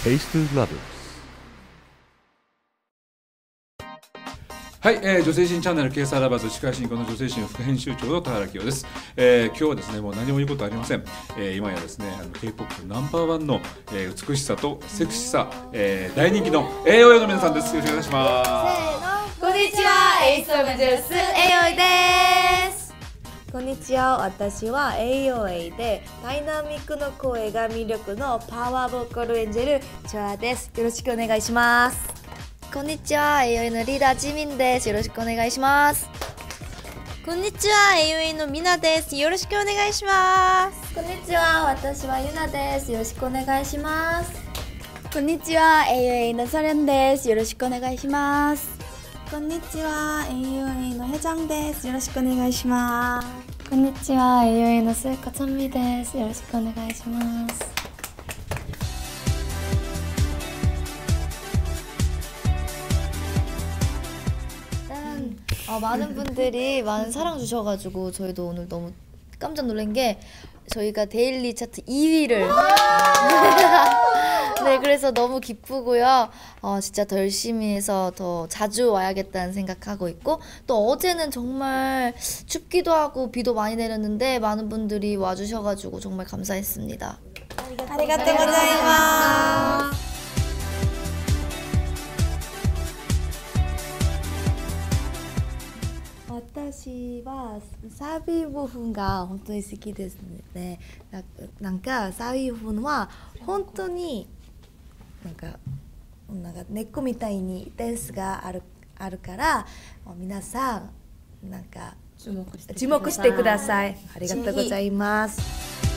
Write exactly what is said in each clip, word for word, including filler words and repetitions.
Taste Lovers。 はい、えー、女性誌チャンネル K サラバズ司会進行の女性誌の副編集長の田原清です、えー、今日はですねもう何も言うことありません、えー、今やですねあの K-ポップ ナンバーワンの、えー、美しさとセクシーさ、えー、大人気の エーオーエー の皆さんです。よろしくお願いします。 こんにちは、エイスオブジュース エーオーエー です。 こんにちは、私は エーオーエー でダイナミックの声が魅力のパワーボーカルエンジェルチョアです。よろしくお願いします。 こんにちは、エーオーエー のリーダージミンです。よろしくお願いします。 こんにちは、エーオーエー のミナです。よろしくお願いします。 こんにちは、私はユナです。よろしくお願いします。 こんにちは、エーオーエー のソレンです。よろしくお願いします。 こんにちは、エーオーエー のヘジャンです。よろしくお願いします。 こんにちは、エーオーエー のスーカチョンミです。よろしくお願いします。 어, 많은 분들이 많은 사랑 주셔가지고 저희도 오늘 너무 깜짝 놀란 게 저희가 데일리 차트 이 위를 네, 그래서 너무 기쁘고요. 어, 진짜 더 열심히 해서 더 자주 와야겠다는 생각하고 있고, 또 어제는 정말 춥기도 하고 비도 많이 내렸는데 많은 분들이 와주셔가지고 정말 감사했습니다. 아리가또 고자이마스. 私はサビ部分が本当に好きですね。な, なんかサビ部分は本当になんかなんか根っこみたいにダンスがあるあるから皆さんなんか注目して注目してください。ありがとうございます。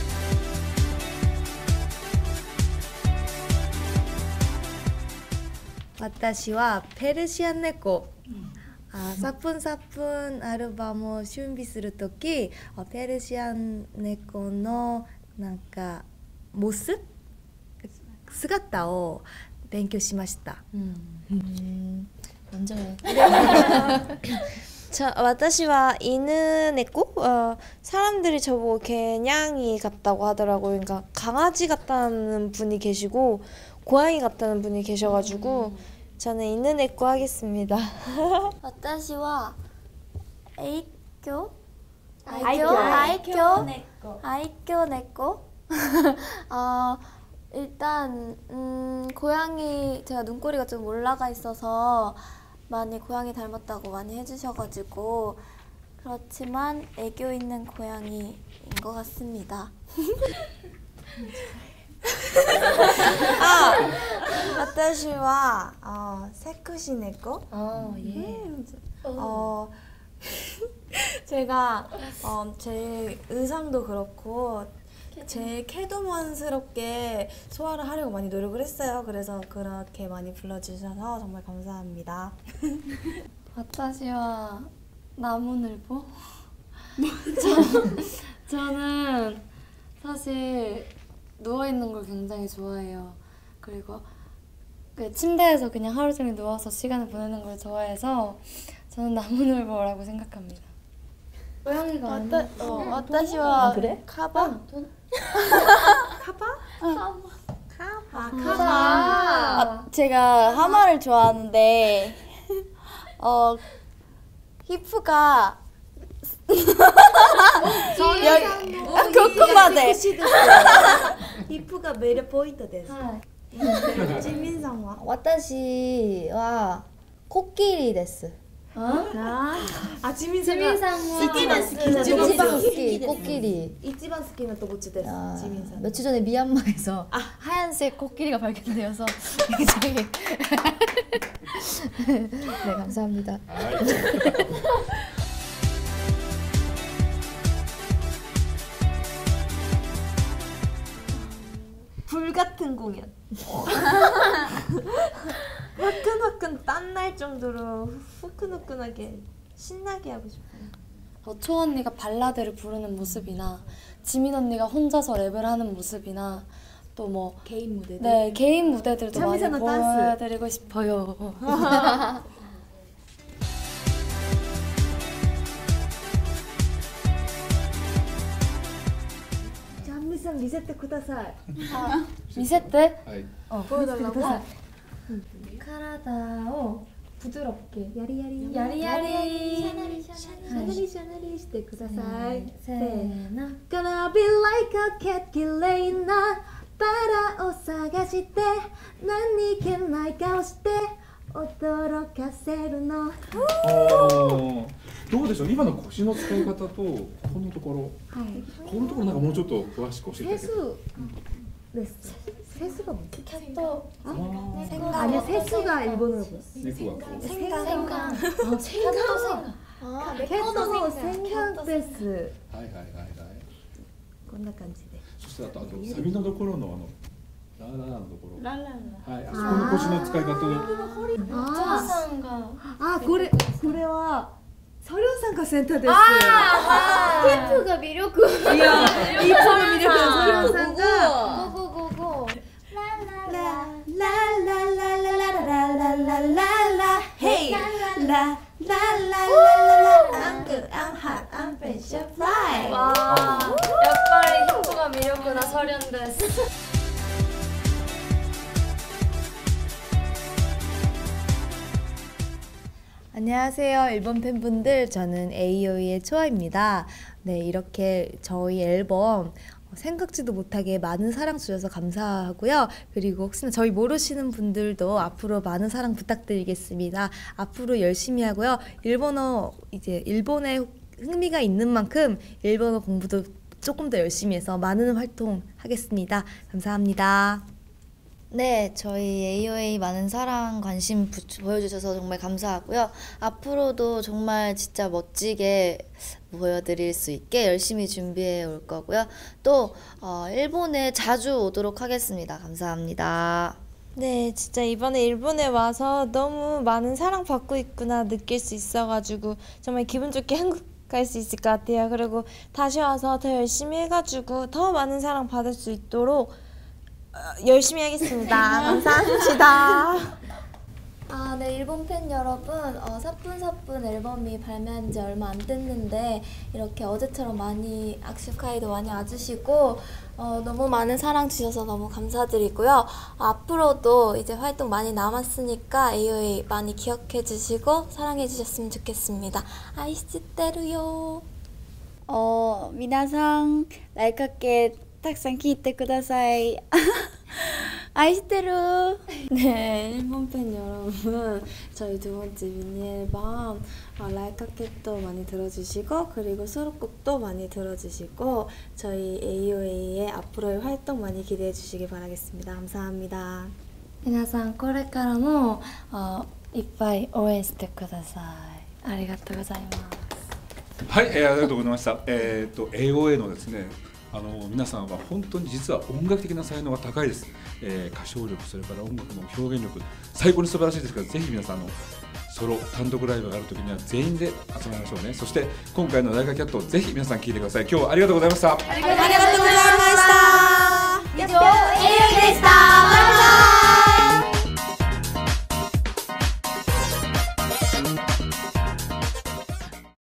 私はペルシアン猫。あサプンサプンアルバムを準備するときペルシャン猫のなんかモス姿を勉強しました。 자, 私は犬猫? 어, 사람들이 저보고 개냥이 같다고 하더라고요. 그러니까 강아지 같다는 분이 계시고 고양이 같다는 분이 계셔가지고 저는犬猫 하겠습니다. 私は愛嬌愛嬌愛嬌猫愛嬌猫어, 일단 음, 고양이 제가 눈꼬리가 좀 올라가 있어서 많이 고양이 닮았다고 많이 해주셔가지고 그렇지만 애교 있는 고양이인 것 같습니다. あ、私は어, 섹시猫. 아, 예. 음, 어, 제가 어, 제 의상도 그렇고 제 캐드먼스럽게 소화를 하려고 많이 노력을 했어요. 그래서 그렇게 많이 불러주셔서 정말 감사합니다. 私は나무늘보? 저, 저는 사실 누워있는 걸 굉장히 좋아해요. 그리고 그 침대에서 그냥 하루 종일 누워서 시간을 보내는 걸 좋아해서 저는 나무늘보라고 생각합니다. 고양이가 아니야? 어,私は 아, 그래? 카바? 카바? 카바. 카바. 카바. 아, 제가 하마를 좋아하는데 어 히프가 아, 그거마데 히프가 매력 포인트です. 지민さんは? 私は코끼리です. 아, 아 지민さんジミンさんは好きな好きな一番好き 코끼리. 코끼리. 一番好きなとこちです. 지민さん. 며칠 전에 미얀마에서 아, 하얀색 코끼리가 발견되어서 굉장히 네, 감사합니다. 불같은 공연. 화끈화끈 땀날 정도로 후끈후끈하게 신나게 하고 싶어요. 어, 초 언니가 발라드를 부르는 모습이나 지민 언니가 혼자서 랩을 하는 모습이나 또 뭐 개인 무대들. 네, 개인 무대들도 많이 참이사는 댄스. 보여드리고 싶어요. さん見せてください。 見せて。 はい。 어, 보여달라고. 카라다を 부드럽게 야리야리. 야리야리 샤나리 샤나리してください. せーの Gonna be like a cat 綺麗なバラを探して何気ない顔して驚かせるの。 どうでしょう、今の腰の使い方とここのところ、はい、このところなんかもうちょっと詳しく教えてあげて。 です。セスがもキャット 아니야 세수가 일본어로. 猫はこう。 생강 생강 생강. 아, 캣도 생강です. はいはいはいはい。 こんな感じで。 そしてあとあとサビのところのあのラララのところ。 ラララ。 はい。あそこの腰の使い方を。 お父さんが。 あ、これこれはソリョンさんがセンターです。 テープが魅力。 いや、いつも魅力のソリョンさんが。 ゴゴゴゴ。 ラララララララララララヘイラララララ I'm good, I'm hot, I'm fresh, I'm fly. 와, 약발이 힙부가 미력구나 서련です. 안녕하세요, 일본 팬분들. 저는 에이오이의 초아입니다. 네, 이렇게 저희 앨범 생각지도 못하게 많은 사랑 주셔서 감사하고요. 그리고 혹시나 저희 모르시는 분들도 앞으로 많은 사랑 부탁드리겠습니다. 앞으로 열심히 하고요. 일본어 이제 일본에 흥미가 있는 만큼 일본어 공부도 조금 더 열심히 해서 많은 활동 하겠습니다. 감사합니다. 네, 저희 에이오에이 많은 사랑, 관심 부, 보여주셔서 정말 감사하고요. 앞으로도 정말 진짜 멋지게 보여드릴 수 있게 열심히 준비해 올 거고요. 또 어, 일본에 자주 오도록 하겠습니다. 감사합니다. 네, 진짜 이번에 일본에 와서 너무 많은 사랑 받고 있구나 느낄 수 있어가지고 정말 기분 좋게 한국 갈 수 있을 것 같아요. 그리고 다시 와서 더 열심히 해가지고 더 많은 사랑 받을 수 있도록 열심히 하겠습니다. 감사합니다. 아, 네, 일본 팬 여러분, 어, 사뿐사뿐 앨범이 발매한 지 얼마 안 됐는데 이렇게 어제처럼 많이 악슈카이도 많이 와주시고 어, 너무 많은 사랑 주셔서 너무 감사드리고요. 어, 앞으로도 이제 활동 많이 남았으니까 에이오에이 많이 기억해 주시고 사랑해 주셨으면 좋겠습니다. 아이시테루요. 어, 皆さん、ライカケたくさん聞いてください。愛してる. 네, 일본 팬 여러분, 저희 두 번째 미니 앨범 어, 라이카켓도 많이 들어주시고 그리고 수록곡도 많이 들어주시고 저희 에이오에이의 앞으로의 활동 많이 기대해 주시기 바라겠습니다. 감사합니다. 皆さんこれからもあいっぱい応援してください。ありがとうございます。 はい、えー、ありがとうございました。えっと エーオーエー のですね、あの皆さんは本当に実は音楽的な才能が高いです。えー、歌唱力、それから音楽の表現力、最高に素晴らしいですから、ぜひ皆さんあのソロ単独ライブがあるときには全員で集まりましょうね。そして今回のライカキャットをぜひ皆さん聴いてください。今日はありがとうございました。 ありがとうございます。